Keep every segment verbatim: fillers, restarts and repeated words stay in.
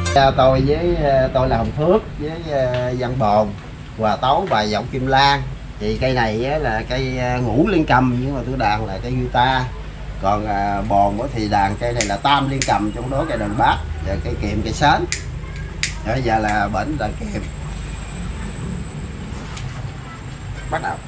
Tôi với tôi là Hồng Phước với Văn Bồn, Hòa Tấu, bài Vọng Kim Lan. Thì cây này là cây ngũ liên cầm, nhưng mà tôi đàn là cây guitar. Còn Bồn thì đàn cây này là tam liên cầm, trong đó cây đàn bát và cây kiềm, cây sến. Bây giờ là bển đàn kiềm. Bắt đầu.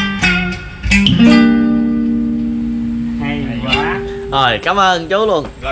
Rồi, cảm ơn chú luôn.